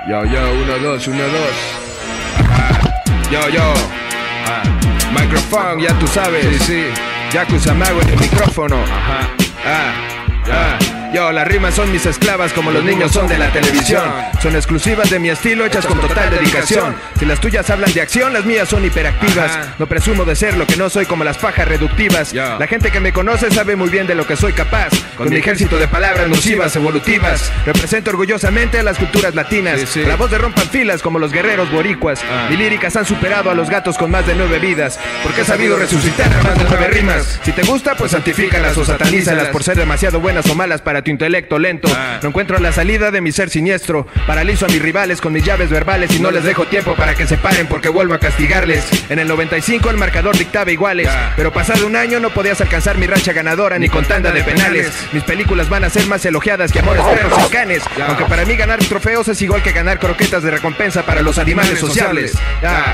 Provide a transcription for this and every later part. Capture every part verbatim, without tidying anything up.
Yo, yo, uno, dos, uno, dos. Ajá. Yo, yo. Ah. Microphone, ya tú sabes. Sí, sí. Yakuza Mago en el micrófono. Ajá. Ah. Ah. Yo, las rimas son mis esclavas como los niños son de la televisión. Son exclusivas de mi estilo, hechas con total dedicación. Si las tuyas hablan de acción, las mías son hiperactivas. No presumo de ser lo que no soy como las pajas reductivas. La gente que me conoce sabe muy bien de lo que soy capaz. Con mi ejército de palabras nocivas, evolutivas. Represento orgullosamente a las culturas latinas. Sí, sí. La voz de rompan filas como los guerreros boricuas. ah. Mis líricas han superado a los gatos con más de nueve vidas, porque he sabido resucitar a más de nueve rimas. Si te gusta, pues santifícalas o satanízalas por ser demasiado buenas o malas para tu intelecto lento. ah. No encuentro la salida de mi ser siniestro. Paralizo a mis rivales con mis llaves verbales y no les dejo tiempo para que se paren porque vuelvo a castigarles. En el noventa y cinco el marcador dictaba iguales, yeah. pero pasado un año no podías alcanzar mi racha ganadora ni con tanda de penales. Mis películas van a ser más elogiadas que Amores Perros y Canes, yeah. aunque para mí ganar trofeos es igual que ganar croquetas de recompensa para los animales sociables. yeah.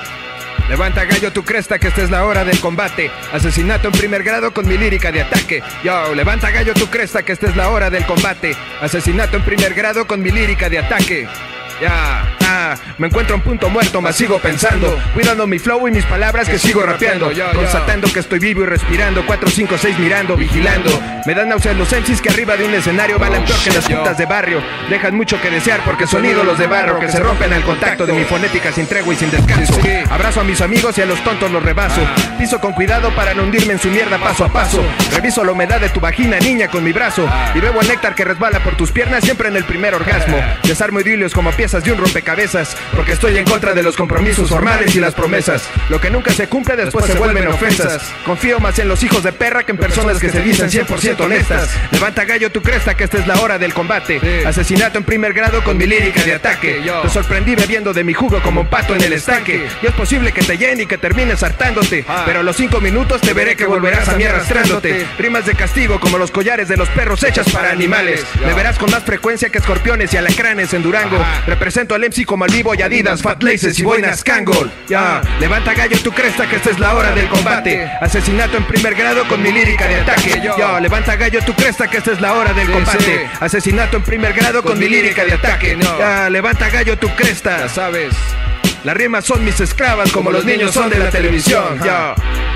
Levanta gallo tu cresta que esta es la hora del combate. Asesinato en primer grado con mi lírica de ataque. Yo, levanta gallo tu cresta que esta es la hora del combate. Asesinato en primer grado con mi lírica de ataque. Ya, ah, me encuentro en punto muerto, mas sigo pensando, cuidando mi flow y mis palabras que sigo rapeando, constatando que estoy vivo y respirando, cuatro, cinco, seis mirando, vigilando. Me dan náuseas los M Cs que arriba de un escenario valen peor que las putas de barrio. Dejan mucho que desear porque son ídolos de barro que se rompen al contacto de mi fonética sin tregua y sin descanso. Abrazo a mis amigos y a los tontos los rebaso. Piso con cuidado para no hundirme en su mierda paso a paso. Reviso la humedad de tu vagina, niña, con mi brazo. Y bebo el néctar que resbala por tus piernas siempre en el primer orgasmo. Desarmo idilios como piezas de un rompecabezas, porque estoy en contra de los compromisos formales y las promesas. Lo que nunca se cumple después, después se vuelven ofensas. Confío más en los hijos de perra que en personas que se dicen cien por ciento honestas. Levanta gallo tu cresta que esta es la hora del combate. sí. Asesinato en primer grado con mi lírica de ataque. Te sorprendí bebiendo de mi jugo como un pato en el estanque. Y es posible que te llene y que termines hartándote, ah. pero a los cinco minutos te veré que volverás a mí arrastrándote. Rimas de castigo como los collares de los perros hechas para animales. Me verás con más frecuencia que escorpiones y alacranes en Durango. Represento al M C como al Vivo y Adidas, Fat Laces y boinas Kangol. Ya, levanta gallo tu cresta que esta es la hora del combate. Asesinato en primer grado con mi lírica de ataque. Yo, levanta gallo tu cresta que esta es la hora del combate. Asesinato en primer grado con mi lírica de ataque. Ya, levanta gallo tu cresta. Ya sabes. Las rimas son mis esclavas como los niños son de la televisión. Ya.